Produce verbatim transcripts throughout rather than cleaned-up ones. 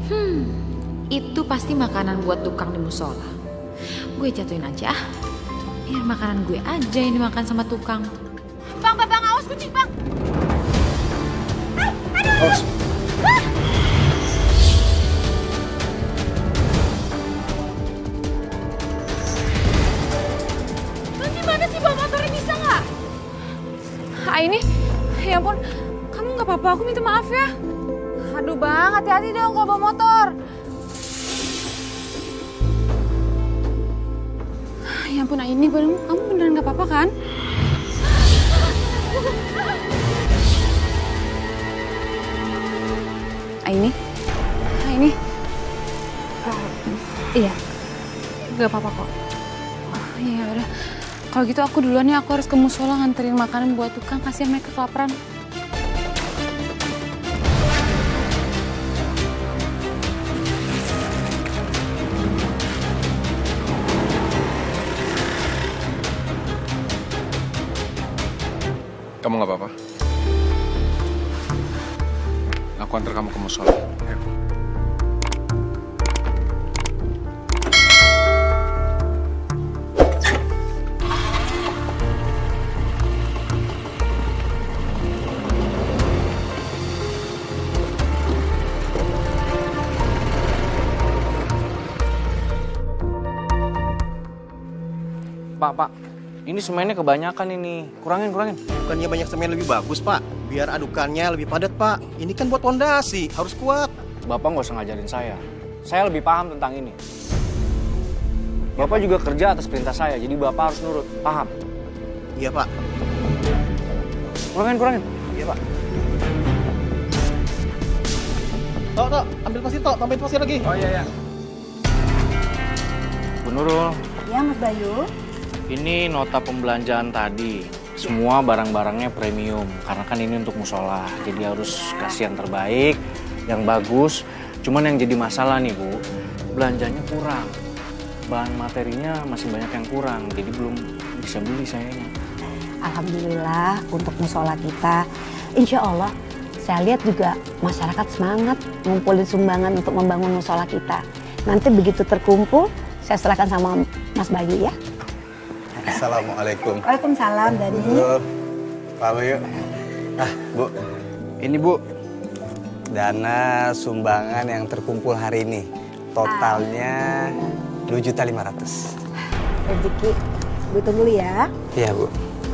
Hmm, itu pasti makanan buat tukang di musola. Gue jatuhin aja. Biar makanan gue aja yang dimakan sama tukang. Bang, bang, bang, awas kucing, bang. Aduh, aduh. Ah. Bang, gimana sih bawa motornya, bisa nggak? Ah, ini, ya ampun, kamu nggak apa-apa, aku minta maaf ya. Aduh bang, hati-hati dong kalau bawa motor. Ya ampun, ini kamu beneran nggak apa-apa kan? Ini, ini, uh, iya, nggak apa-apa kok. Oh, ya udah, kalau gitu aku duluan ya, aku harus ke musola nganterin makanan buat tukang, kasihan mereka kelaparan. Kamu nggak apa-apa? Aku antar kamu ke musola. Ayo. Pak, Pak. Ini semennya kebanyakan ini. Kurangin, kurangin. Bukannya banyak semen lebih bagus, Pak. Biar adukannya lebih padat, Pak. Ini kan buat fondasi, harus kuat. Bapak nggak usah ngajarin saya. Saya lebih paham tentang ini. Bapak juga kerja atas perintah saya, jadi Bapak harus nurut. Paham? Iya, Pak. Kurangin, kurangin. Iya, Pak. Tok, Tok. Ambil pasir, Tok. Tambahin pasir lagi. Oh, iya, iya. Bu Nurul. Ya, Mas Bayu. Ini nota pembelanjaan tadi. Semua barang-barangnya premium. Karena kan ini untuk musola. Jadi harus kasih yang terbaik, yang bagus. Cuman yang jadi masalah nih, Bu. Belanjanya kurang. Bahan materinya masih banyak yang kurang. Jadi belum bisa beli sayanya. Alhamdulillah untuk musola kita. Insya Allah, saya lihat juga masyarakat semangat ngumpulin sumbangan untuk membangun musola kita. Nanti begitu terkumpul, saya serahkan sama Mas Bayu ya. Assalamualaikum. Waalaikumsalam, Dani. Pak Bayu. Ah, Bu. Ini, Bu. Dana sumbangan yang terkumpul hari ini. Totalnya dua juta lima ratus ribu. Rezeki, Bu hitung dulu ya. Iya, Bu.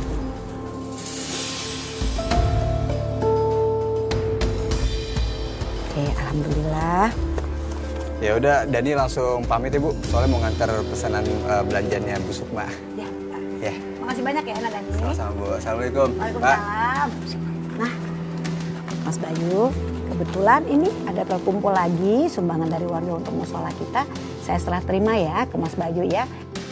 Oke, alhamdulillah. Ya udah, Dani langsung pamit ya, Bu. Soalnya mau nganter pesanan uh, belanjanya Bu Sukma. Ya. Ya. Makasih banyak ya, Anak Dani. Sama-sama, Bu. Assalamualaikum. Waalaikumsalam. Nah, Mas Bayu, kebetulan ini ada terkumpul lagi sumbangan dari warga untuk musola kita. Saya setelah terima ya ke Mas Bayu ya.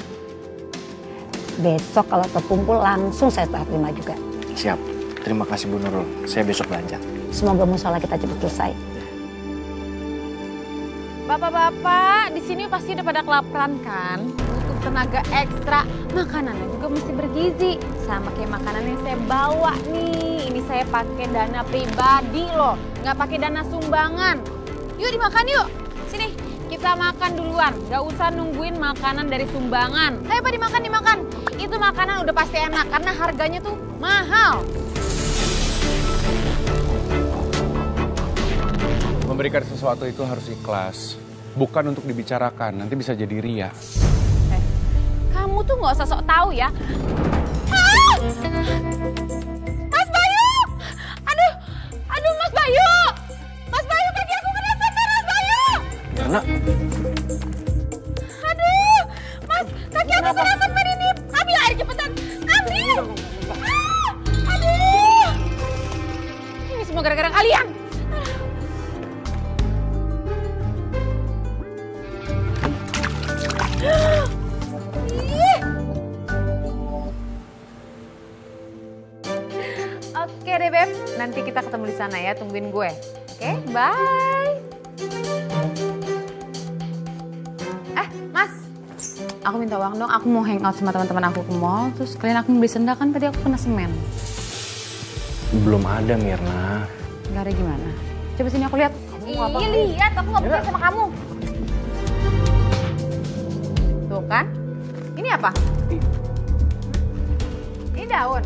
Besok kalau terkumpul langsung saya setelah terima juga. Siap. Terima kasih Bu Nurul. Saya besok belanja. Semoga musola kita cepat selesai. Bapak-bapak, di sini pasti udah pada kelaparan kan? Butuh tenaga ekstra, makanannya juga mesti bergizi. Sama kayak makanan yang saya bawa nih. Ini saya pakai dana pribadi loh, nggak pakai dana sumbangan. Yuk dimakan yuk, sini kita makan duluan. Nggak usah nungguin makanan dari sumbangan. Ayo Pak dimakan, dimakan. Itu makanan udah pasti enak karena harganya tuh mahal. Memberikan sesuatu itu harus ikhlas. Bukan untuk dibicarakan, nanti bisa jadi ria. Eh, kamu tuh nggak usah sok tahu ya. Ah! Mas Bayu! Aduh, aduh Mas Bayu! Mas Bayu, kaki aku kena senter, Mas Bayu! Karena... Aduh, Mas, kaki aku kena senter ini. Ambil air cepetan, ambil! Ah! Aduh! Ini semua gara-gara kalian. Oke deh Beb, nanti kita ketemu di sana ya, tungguin gue. Oke, bye. Eh, Mas, aku minta uang dong. Aku mau hangout sama teman-teman aku ke mall, terus kalian aku beli sendal kan tadi aku kena semen. Belum ada, Mirna. Gak ada gimana? Coba sini aku lihat. Kamu apa? Iya lihat, aku gak percaya sama kamu. Tuh kan? Ini apa? Ini daun.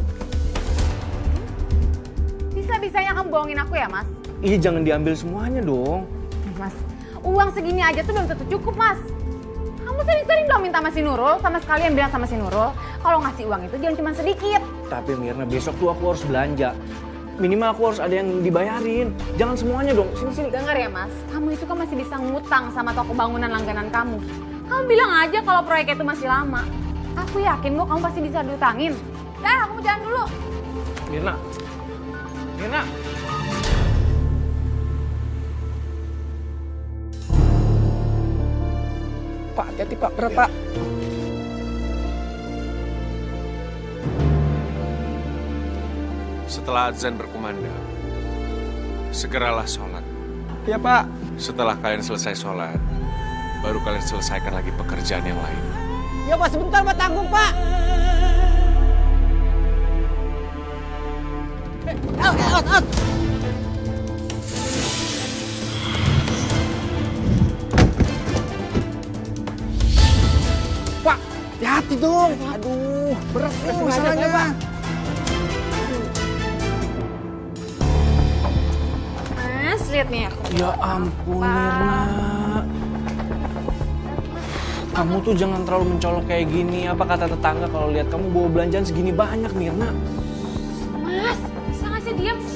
Bisa-bisanya kamu bohongin aku ya, Mas? Iya, jangan diambil semuanya dong. Mas, uang segini aja tuh belum tentu cukup, Mas. Kamu sering-sering dong minta sama si Nurul, sama sekalian bilang sama si Nurul, kalau ngasih uang itu jangan cuma sedikit. Tapi Mirna, besok tuh aku harus belanja. Minimal aku harus ada yang dibayarin. Jangan semuanya dong. Sini-sini. Dengar ya, Mas, kamu itu kan masih bisa ngutang sama toko bangunan langganan kamu. Kamu bilang aja kalau proyek itu masih lama. Aku yakin kok kamu pasti bisa diutangin. Dah, kamu jalan dulu. Mirna. Mirna. Pak, hati-hati Pak, berat Pak. Setelah azan berkumandang, segeralah sholat. Iya Pak. Setelah kalian selesai sholat, baru kalian selesaikan lagi pekerjaan yang lain. Ya Pak, sebentar Pak, tanggung Pak. Out, out, out. Pak, hati-hati dong. Aduh, berat nih masalahnya Pak. Mas, lihat nih aku. Ya ampun, Mirna. Kamu tuh jangan terlalu mencolok kayak gini. Apa kata tetangga kalau lihat kamu bawa belanjaan segini banyak, Mirna? Mas, bisa nggak sih diam?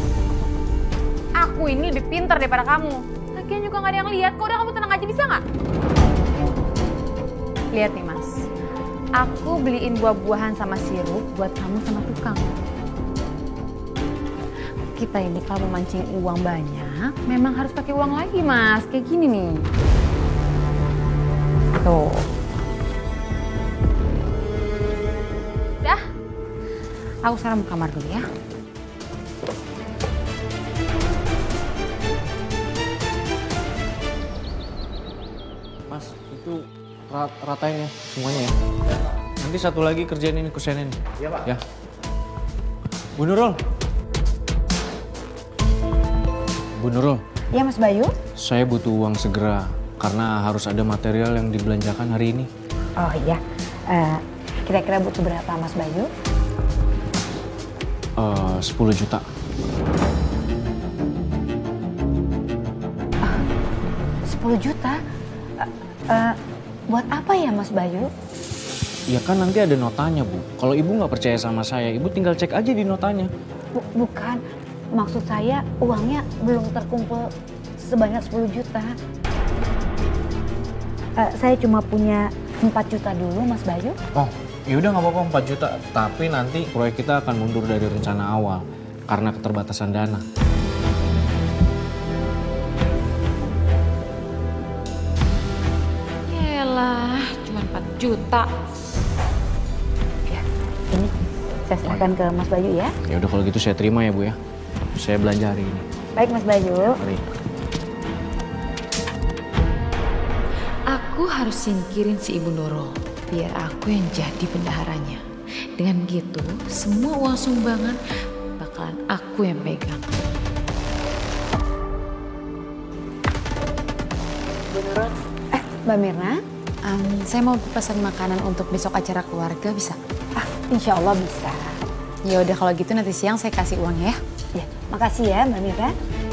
Aku ini lebih pintar daripada kamu. Lagian juga nggak ada yang lihat. Kok udah kamu tenang aja bisa nggak? Lihat nih Mas, aku beliin buah-buahan sama sirup buat kamu sama tukang. Kita ini kalau memancing uang banyak, memang harus pakai uang lagi Mas. Kayak gini nih. Tuh. Dah, aku sekarang mau kamar dulu ya. Mas, itu rat- ratain ya semuanya ya. Nanti satu lagi kerjain ini kusenin. Iya Pak. Ya. Bu Nurul. Bu Nurul. Ya Mas Bayu? Saya butuh uang segera karena harus ada material yang dibelanjakan hari ini. Oh iya, uh, kira-kira butuh berapa Mas Bayu? Uh, sepuluh juta. Uh, sepuluh juta? Uh, uh, buat apa ya Mas Bayu? Ya kan nanti ada notanya Bu. Kalau Ibu nggak percaya sama saya, Ibu tinggal cek aja di notanya. Bu- bukan, maksud saya uangnya belum terkumpul sebanyak sepuluh juta. Uh, saya cuma punya empat juta dulu Mas Bayu. Oh, ya udah nggak apa-apa empat juta. Tapi nanti proyek kita akan mundur dari rencana awal karena keterbatasan dana. Yelah, cuma empat juta. Ya, ini saya serahkan ke Mas Bayu ya. Ya udah kalau gitu saya terima ya Bu ya. Saya belanja hari ini. Baik Mas Bayu. Mari. Aku harus singkirin si Ibu Nurul, biar aku yang jadi bendaharanya. Dengan gitu, semua uang sumbangan bakalan aku yang pegang. Bu Nurul, Eh, Mbak Mirna? Um, saya mau pesan makanan untuk besok acara keluarga, bisa? Ah, insya Allah bisa. Ya udah kalau gitu nanti siang saya kasih uangnya ya. Ya, makasih ya Mbak Mirna.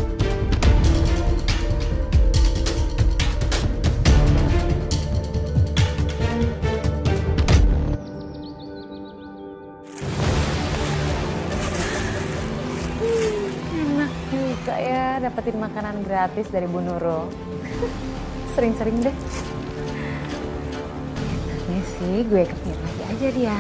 enak juga ya dapetin makanan gratis dari Bu Nurul. Sering-sering deh. Enaknya sih gue kepingin lagi aja dia.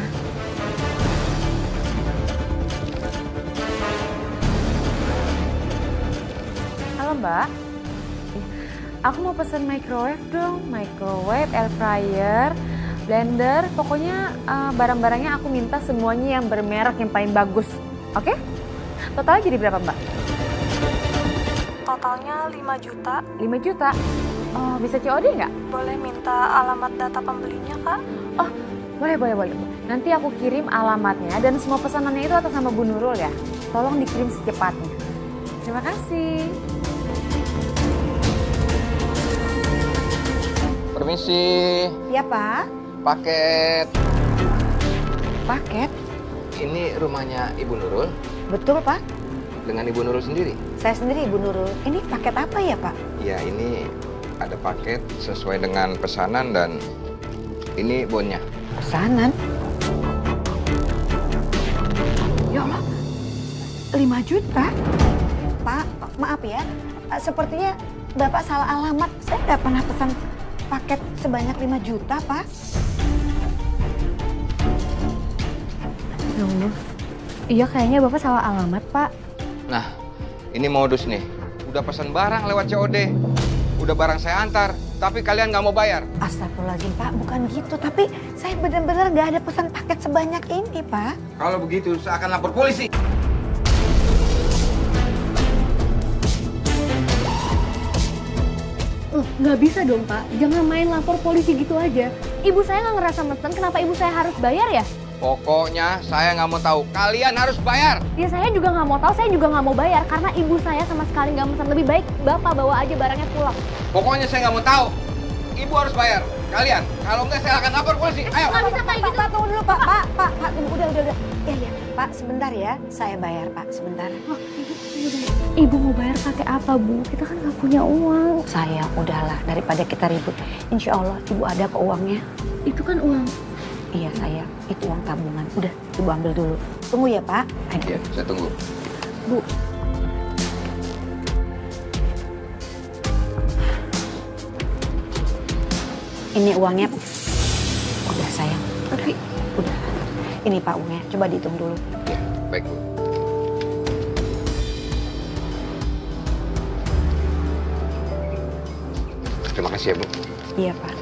Halo Mbak. Aku mau pesen microwave dong. Microwave, air fryer, blender. Pokoknya uh, barang-barangnya aku minta semuanya yang bermerek yang paling bagus. Oke? Totalnya jadi berapa Mbak? Totalnya lima juta. lima juta? Oh, bisa C O D nggak? Boleh minta alamat data pembelinya, Kak? Oh, boleh, boleh, boleh. Nanti aku kirim alamatnya dan semua pesanannya itu atas nama Bu Nurul ya. Tolong dikirim secepatnya. Terima kasih. Permisi. Ya, Pak. Paket. Paket? Ini rumahnya Ibu Nurul? Betul, Pak. Dengan Ibu Nurul sendiri? Saya sendiri, Ibu Nurul. Ini paket apa ya, Pak? Ya, ini ada paket sesuai dengan pesanan dan ini bonnya. Pesanan? Ya Allah, lima juta? Pak, maaf ya, sepertinya Bapak salah alamat. Saya nggak pernah pesan paket sebanyak lima juta, Pak. Ya Allah, iya kayaknya Bapak salah alamat, Pak. Nah, ini modus nih. Udah pesan barang lewat C O D. Udah barang saya antar, tapi kalian nggak mau bayar. Astagfirullahaladzim, Pak, bukan gitu. Tapi saya benar-benar nggak ada pesan paket sebanyak ini, Pak. Kalau begitu, saya akan lapor polisi. Uh, nggak bisa dong, Pak. Jangan main lapor polisi gitu aja. Ibu saya nggak ngerasa mesen, kenapa ibu saya harus bayar ya? Pokoknya saya nggak mau tahu. Kalian harus bayar. Ya saya juga nggak mau tahu, saya juga nggak mau bayar. Karena ibu saya sama sekali nggak mesen. Lebih baik Bapak bawa aja barangnya pulang. Pokoknya saya nggak mau tahu. Ibu harus bayar. Kalian, kalau nggak saya akan lapor polisi. Ayo. Nggak bisa kayak gitu. Pak, tunggu dulu, Pak. Pak, Pak, Pak, tunggu. Udah, udah, udah. Ya, ya. Pak, sebentar ya. Saya bayar, Pak. Sebentar. Oh, ibu mau bayar pakai apa, Bu? Kita kan nggak punya uang. Sayang, udahlah. Daripada kita ribut. Insya Allah, Ibu ada kok uangnya. Itu kan uang. Iya, sayang. Itu uang tabungan. Udah, Ibu ambil dulu. Tunggu ya, Pak. Ayo. Iya, saya tunggu. Bu. Ini uangnya. Udah, sayang. Tapi... Udah. Ini Pak uangnya. Coba dihitung dulu. Ya, baik, Bu. Terima kasih ya, Bu. Iya, Pak.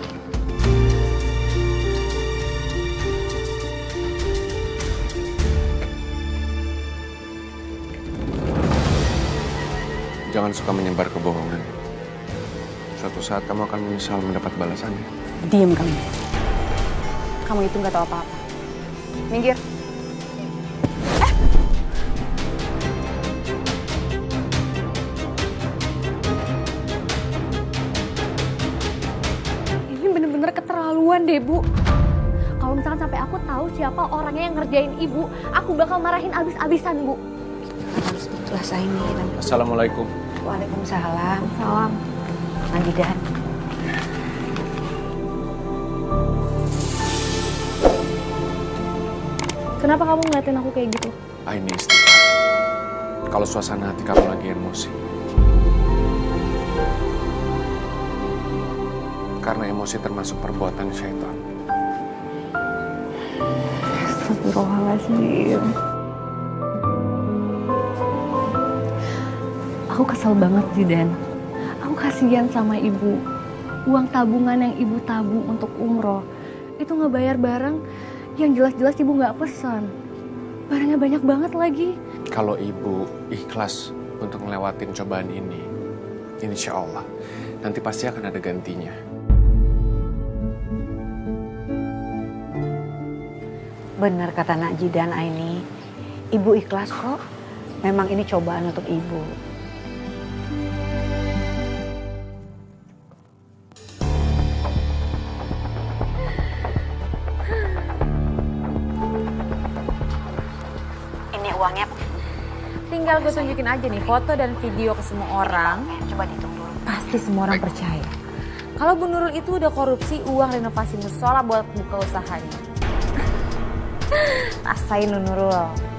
Jangan suka menyebar kebohongan. Suatu saat kamu akan menyesal mendapat balasannya. Diam kamu. Kamu itu nggak tahu apa-apa. Minggir. Eh! Ini bener-bener keterlaluan deh, Bu. Kalau misalkan sampai aku tahu siapa orangnya yang ngerjain ibu, aku bakal marahin abis-abisan, Bu. Harus ikhlas ini. Assalamualaikum. Waalaikumsalam. Salam. Mandidan. Kenapa kamu ngeliatin aku kayak gitu? Ah, ini istighfar. Kalau suasana hati kamu lagi emosi. Karena emosi termasuk perbuatan syaitan. Astagfirullahaladzim. Aku kesel banget sih, Dan. Aku kasihan sama ibu. Uang tabungan yang ibu tabung untuk umroh itu ngebayar barang yang jelas-jelas ibu nggak pesan. Barangnya banyak banget lagi. Kalau ibu ikhlas untuk ngelewatin cobaan ini, insya Allah nanti pasti akan ada gantinya. Benar kata Nak Jidan Aini. Ibu ikhlas kok. Memang ini cobaan untuk ibu. Uangnya tinggal gue tunjukin aja nih foto dan video ke semua orang. Coba dihitung dulu. Pasti semua orang percaya. Kalau Bu Nurul itu udah korupsi uang renovasi musola buat buka usahanya. Rasain lu Nurul.